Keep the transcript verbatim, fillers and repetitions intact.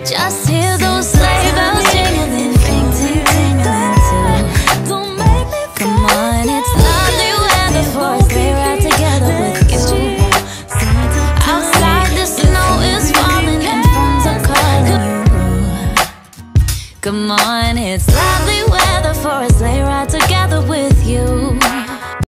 Just hear those sleigh bells jingling, ring, ting, tingling too. Don't make me feel. Come on, it's lovely weather for a sleigh ride together with you. Outside the snow is falling and friends are calling you. Come on, it's lovely weather for a sleigh ride together with you.